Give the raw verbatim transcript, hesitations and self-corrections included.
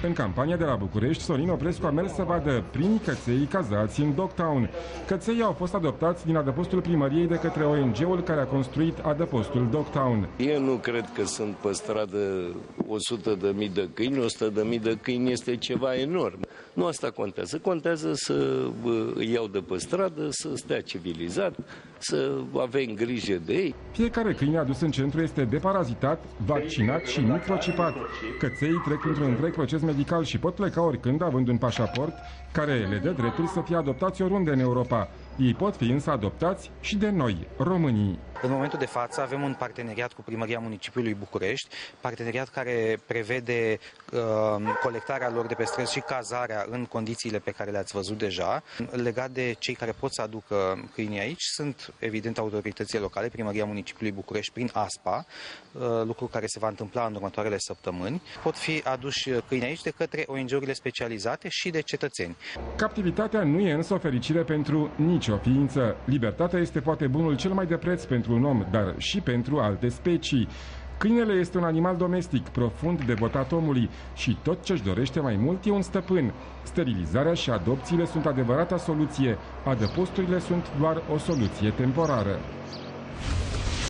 În campania de la București, Sorin Oprescu a mers să vadă primii căței cazați în Dogtown. Căței au fost adoptați din adăpostul primăriei de către O N G-ul care a construit adăpostul Dogtown. Eu nu cred că sunt pe stradă o sută de mii de câini, o sută de mii de câini este ceva enorm. Nu asta contează. Contează să îi iau de pe stradă, să stea civilizat, să avem grijă de ei. Fiecare câine adus în centru este deparazitat, vaccinat și microcipat. Căței trec într-un întreg proces medical și pot pleca oricând având un pașaport care le dă dreptul să fie adoptați oriunde în Europa. Ei pot fi însă adoptați și de noi, românii. În momentul de față avem un parteneriat cu Primăria Municipiului București, parteneriat care prevede uh, colectarea lor de pe străzi și cazarea în condițiile pe care le-ați văzut deja. Legat de cei care pot să aducă câinii aici, sunt evident autoritățile locale, Primăria Municipiului București prin A S P A, uh, lucru care se va întâmpla în următoarele săptămâni. Pot fi aduși câini aici de către O N G-urile specializate și de cetățeni. Captivitatea nu e însă o fericire pentru nicio ființă. Libertatea este poate bunul cel mai de preț pentru un om, dar și pentru alte specii. Câinele este un animal domestic, profund devotat omului și tot ce-și dorește mai mult e un stăpân. Sterilizarea și adopțiile sunt adevărata soluție, adăposturile sunt doar o soluție temporară.